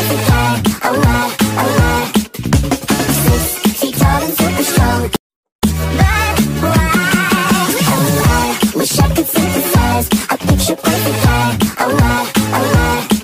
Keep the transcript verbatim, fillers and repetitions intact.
perfect guy. Oh I, oh I. Six feet tall and super strong. But why? Oh I wish I could synthesize a picture perfect guy. Oh I, oh I.